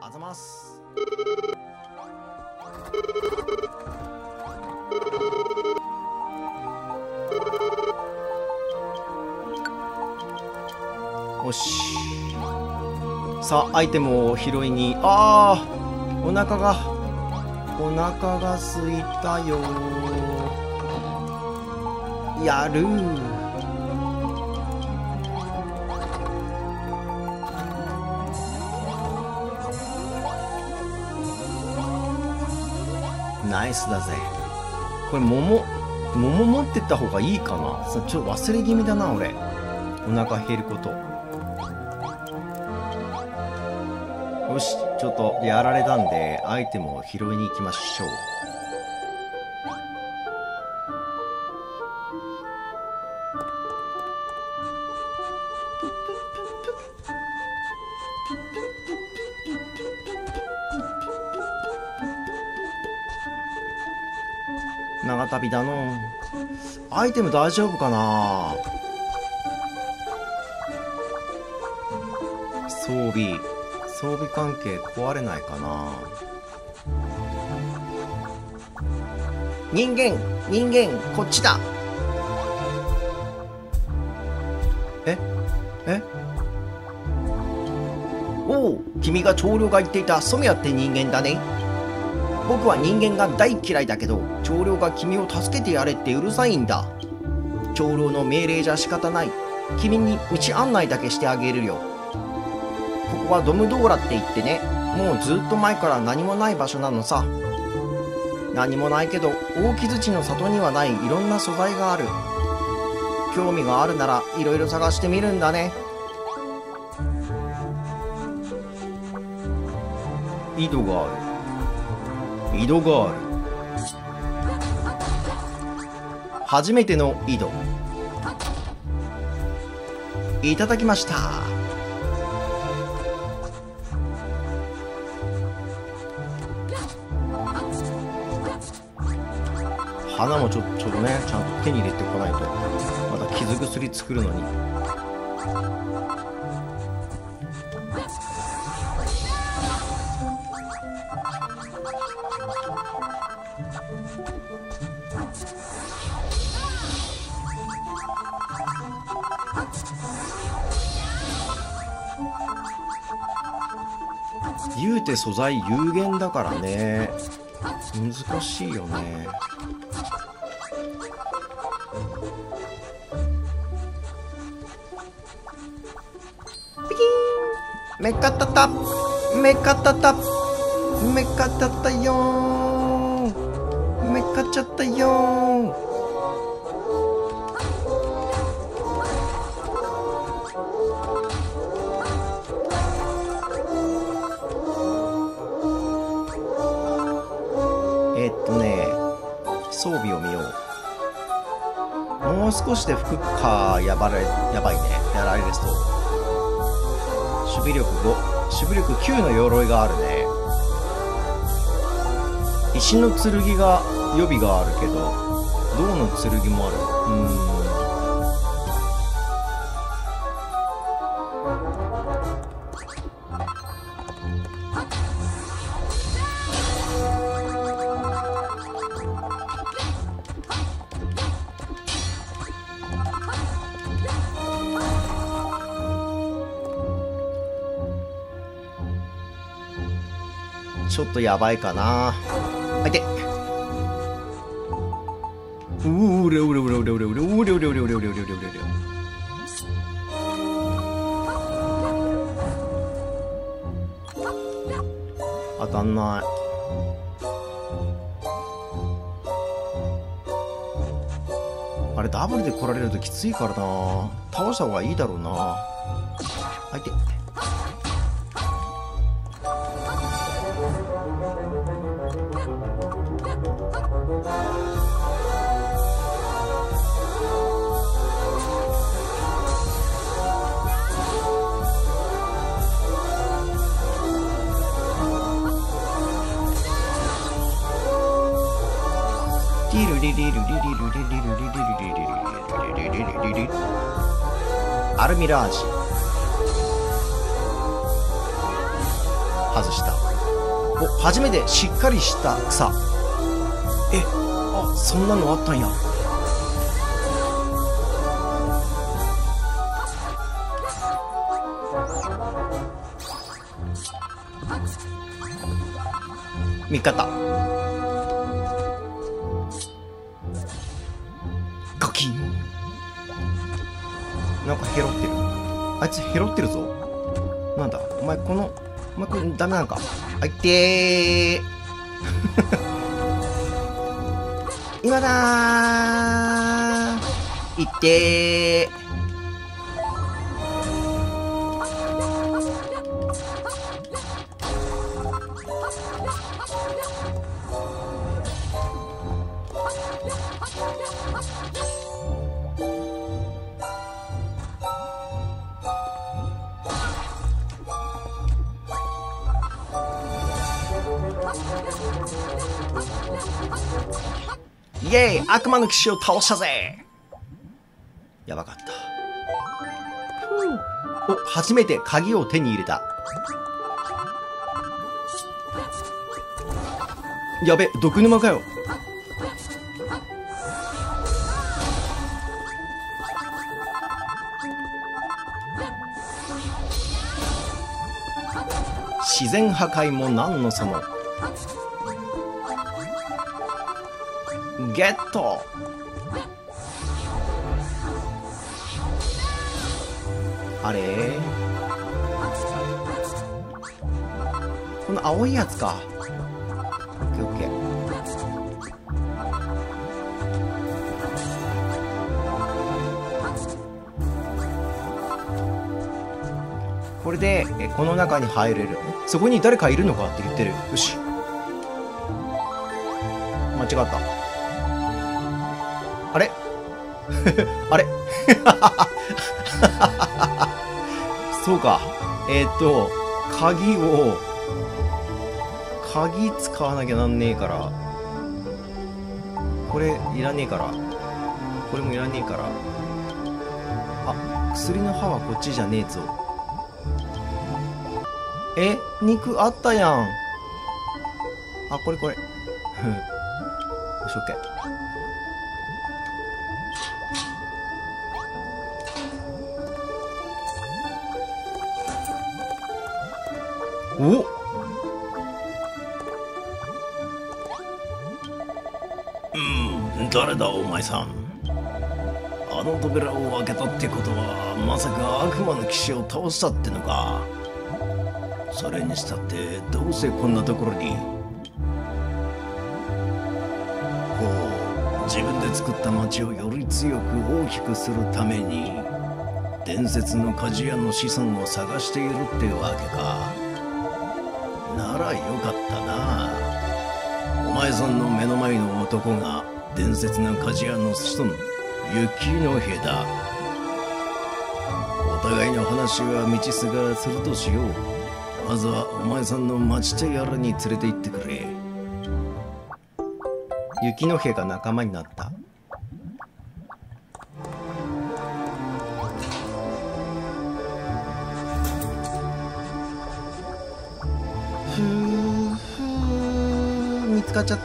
あざます。よし。さあ、アイテムを拾いに。ああ、お腹が空いたよ。やるー。ナイスだぜ。これ桃持ってった方がいいかな。ちょっと忘れ気味だな俺。お腹減ること。よし、ちょっとやられたんでアイテムを拾いに行きましょう。長旅だの。アイテム大丈夫かな。装備関係壊れないかな。人間こっちだ。えおお、君が長老が言っていたソミヤって人間だね。僕は人間が大嫌いだけど、長老が君を助けてやれってうるさいんだ。長老の命令じゃ仕方ない。君に道案内だけしてあげるよ。ここはドムドーラって言ってね、もうずっと前から何もない場所なのさ。何もないけど、大木槌の里にはないいろんな素材がある。興味があるならいろいろ探してみるんだね。井戸がある。初めての井戸。いただきました。花もちょっとね、ちゃんと手に入れておかないと。また傷薬作るのに。言うて素材有限だからね、難しいよね。ピキーン。メカタタよー。メカっちゃったよー。装備を見よう。もう少しで吹くか。やばいね。やられるそう。守備力5、守備力9の鎧があるね。石の剣が予備があるけど、銅の剣もある。ちょっとやばいかな。あいて。当たんない。あれダブルで来られるときついからな。倒した方がいいだろうな。あいて。アルミラージ。 外した。お、初めてしっかりした草。え、あ、そんなのあったんや。見方。カキン。なんか拾ってる。あいつ拾ってるぞ。なんだお前この、お前これダメなんか。あいってー。今だー。いってー。イエーイ、悪魔の騎士を倒したぜ。やばかった。お、初めて鍵を手に入れた。やべ、毒沼かよ。自然破壊も何のその。ゲット。あれ、この青いやつか。オッケーオッケー。これでこの中に入れる。そこに誰かいるのかって言ってる。よし、間違った。あれあれそうか。鍵使わなきゃなんねえから、これいらねえから、これもいらねえから。あ、薬の刃はこっちじゃねえぞ。肉あったやん。あ、これよし、オッケー。おっ、誰だお前さん。あの扉を開けたってことはまさか悪魔の騎士を倒したってのか。それにしたってどうしてこんなところに。ほう、自分で作った町をより強く大きくするために伝説の鍛冶屋の子孫を探しているってわけか。ならよかったな。お前さんの目の前の男が伝説の鍛冶屋の子孫、雪の兵だ。お互いの話は道すがらするとしよう。まずはお前さんの町手やらに連れて行ってくれ。雪の兵が仲間になった。見つかっちゃった。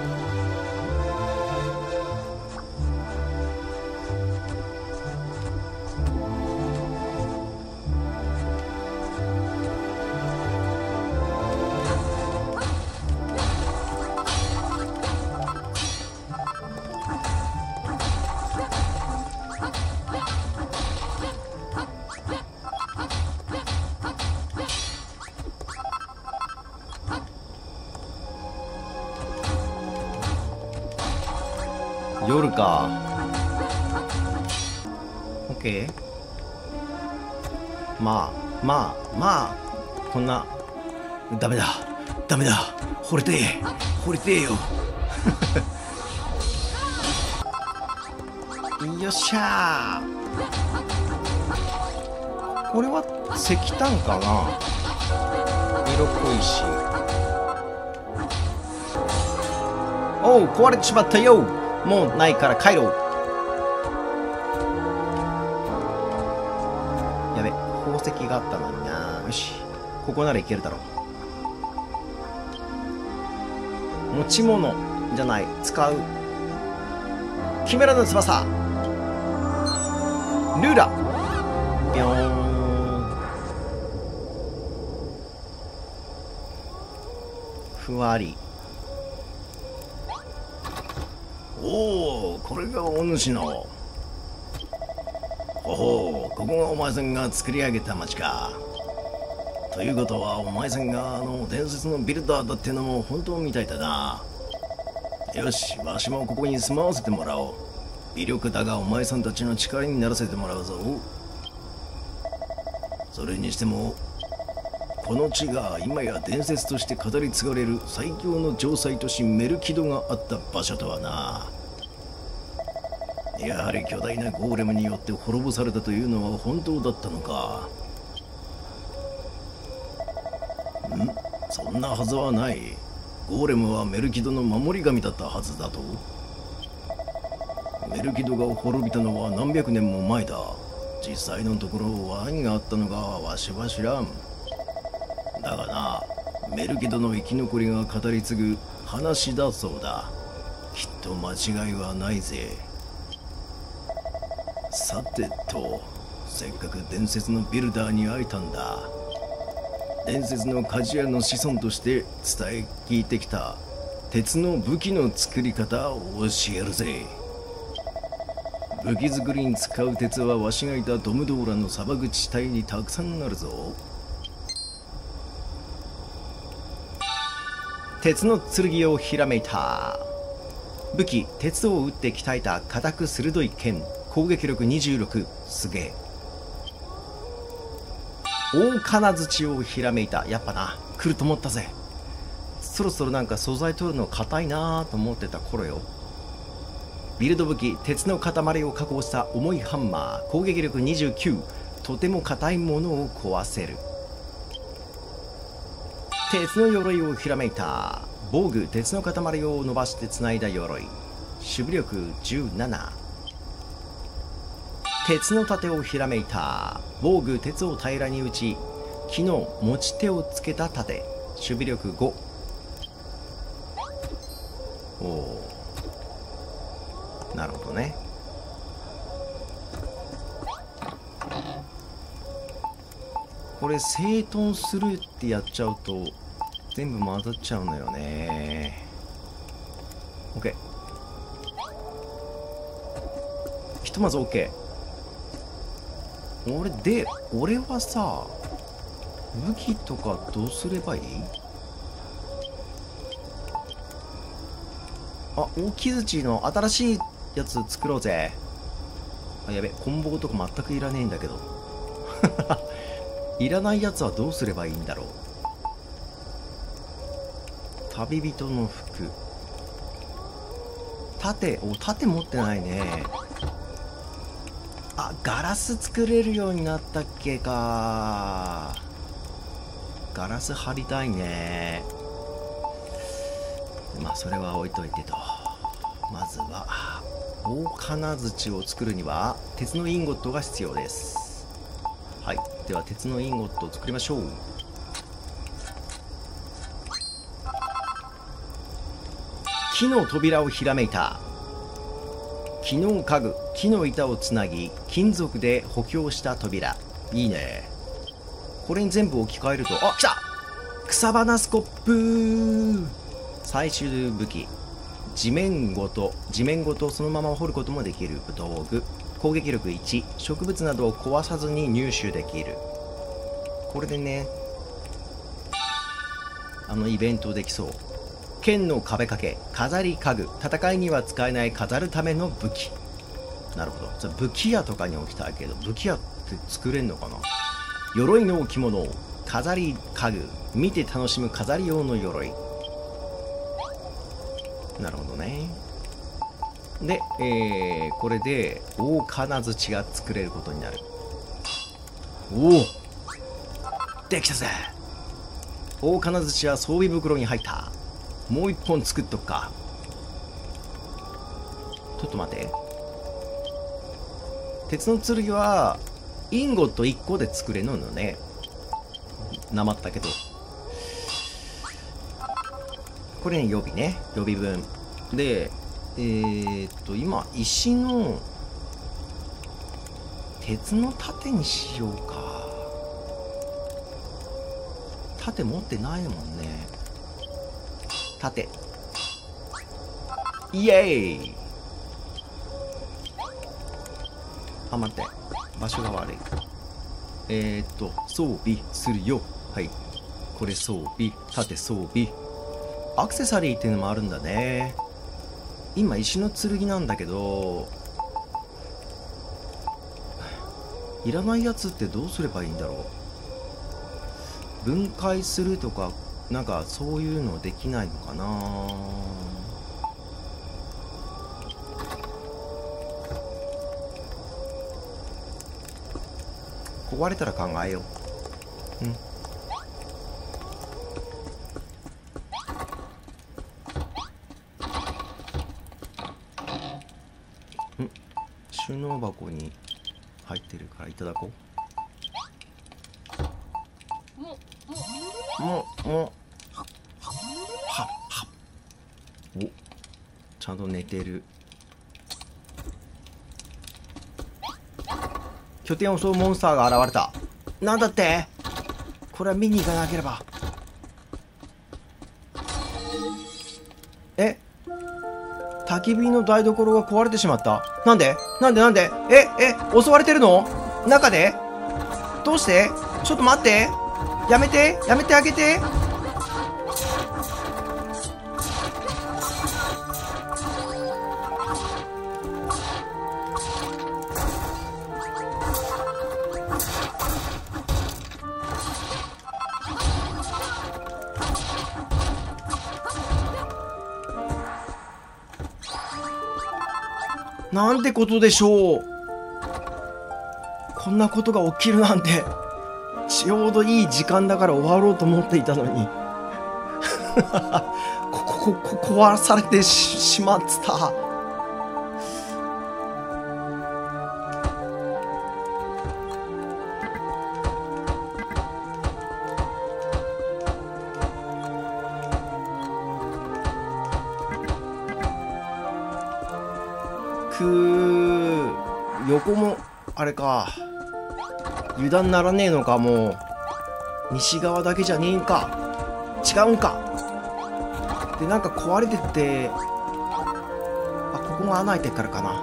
夜か。オッケー。まあこんな。ダメだ惚れてえよよっしゃー。これは石炭かな。色っぽいし。おう、壊れてしまったよ。もうないから帰ろう。やべ、宝石があったのにな。よし、ここならいけるだろう。 持ち物じゃない、使う。キメラの翼。ルーラ。ビョーン。ふわり。 おお、これがお主の。ほほう、ここがお前さんが作り上げた町か。ということはお前さんが伝説のビルダーだってのも本当みたいだな。よし、わしもここに住まわせてもらおう。微力だがお前さんたちの力にならせてもらうぞ。それにしてもこの地が今や伝説として語り継がれる最強の城塞都市メルキドがあった場所とはな。やはり巨大なゴーレムによって滅ぼされたというのは本当だったのか。そんなはずはない。ゴーレムはメルキドの守り神だったはずだと。メルキドが滅びたのは何百年も前だ。実際のところ何があったのかわしは知らん。だがな、メルキドの生き残りが語り継ぐ話だそうだ。きっと間違いはないぜ。さてと、せっかく伝説のビルダーに会えたんだ。伝説の鍛冶屋の子孫として伝え聞いてきた鉄の武器の作り方を教えるぜ。武器作りに使う鉄はわしがいたドムドーラの砂漠地帯にたくさんあるぞ。 鉄の剣をひらめいた。武器、鉄を打って鍛えた硬く鋭い剣。攻撃力26。すげえ。大金槌をひらめいた。やっぱな、来ると思ったぜ。そろそろなんか素材取るの硬いなーと思ってた頃よ。ビルド武器、鉄の塊を加工した重いハンマー。攻撃力29。とても硬いものを壊せる。鉄の鎧をひらめいた。防具、鉄の塊を伸ばしてつないだ鎧。守備力17。鉄の盾をひらめいた。防具、鉄を平らに打ち木の持ち手をつけた盾。守備力5。おお、なるほどね。これ整頓するってやっちゃうと全部混ざっちゃうのよね。 OK、 ひとまず OK。 俺はさ、武器とかどうすればいい？あ、大木槌の新しいやつ作ろうぜ。あ、やべ、棍棒とか全くいらねえんだけどいらないやつはどうすればいいんだろう。旅人の服。盾持ってないね。あ、ガラス作れるようになったっけか。ガラス貼りたいね。まあそれは置いといてと。まずは大金槌を作るには鉄のインゴットが必要です。はい、では鉄のインゴットを作りましょう。木の扉をひらめいた。木の家具、木の板をつなぎ金属で補強した扉。いいね。これに全部置き換えると、あ、来た！草花スコップ。最終武器、地面ごとそのまま掘ることもできる道具。攻撃力1。植物などを壊さずに入手できる。これでね、イベントできそう。剣の壁掛け、飾り家具、戦いには使えない飾るための武器。なるほど。じゃあ武器屋とかに置きたいけど、武器屋って作れんのかな。鎧の置物、飾り家具、見て楽しむ飾り用の鎧。なるほどね。で、これで大金槌が作れることになる。おお、できたぜ。大金槌は装備袋に入った。もう一本作っとくか。ちょっと待って。鉄の剣はインゴット1個で作れるのね。なまったけど。 これね、予備ね。予備分。で、今、石の、鉄の盾にしようか。盾持ってないもんね。盾。イエーイ。あ、待って。場所が悪い。装備するよ。はい。これ装備。盾装備。アクセサリーっていうのもあるんだね。今石の剣なんだけど、いらないやつってどうすればいいんだろう。分解するとかなんかそういうのできないのかな。壊れたら考えよう。うん。収納箱に入ってるからいただこう。もうはっはっ。お、ちゃんと寝てる。拠点を襲うモンスターが現れた。なんだって。これは見に行かなければ。え、焚き火の台所が壊れてしまった。なんで襲われてるの中で。どうして。ちょっと待って。やめてあげて。なんてことでしょう。こんなことが起きるなんて。ちょうどいい時間だから終わろうと思っていたのに壊されてしまった。横もあれか、油断ならねえのか。もう西側だけじゃねえんか。違うんか。で、なんか壊れてて、あ、ここが穴開いてるからかな。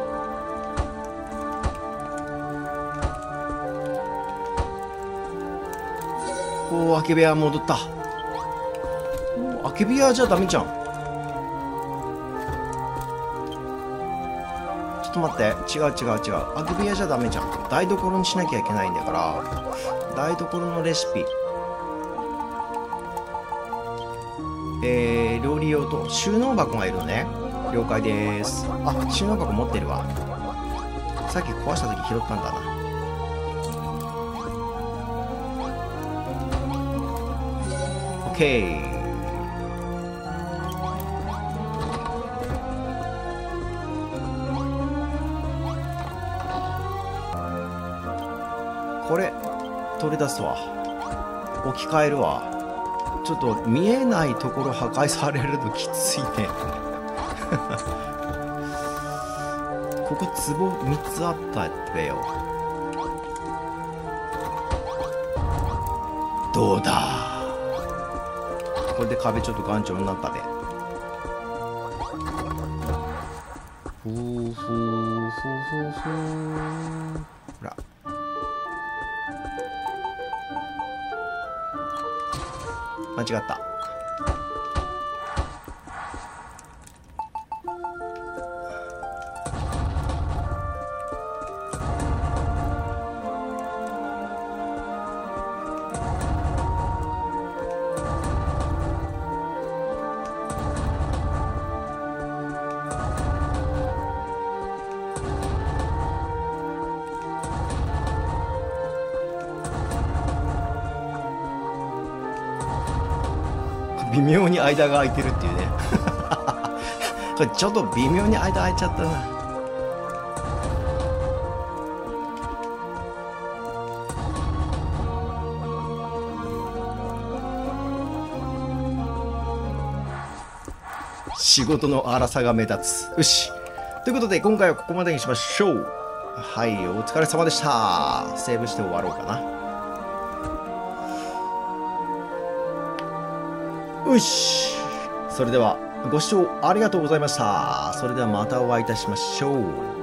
おお、空き部屋戻った。空き部屋じゃダメじゃん。ちょっと待って、違う。空き部屋じゃダメじゃん。台所にしなきゃいけないんだから、台所のレシピ。料理用と収納箱がいるのね。了解です。あ、収納箱持ってるわ。さっき壊した時拾ったんだな。オッケー。これ取り出すわ。置き換えるわ。ちょっと見えないところ破壊されるときついねここ壺3つあったってよ。どうだ。これで壁ちょっと頑丈になったで。ふうほら、間違った。微妙に間が空いてるっていうねこれちょっと微妙に間空いちゃったな。 仕事の荒さが目立つ。よし。ということで、今回はここまでにしましょう。はい、お疲れ様でした。セーブして終わろうかな。よし。それでは、ご視聴ありがとうございました。それではまたお会いいたしましょう。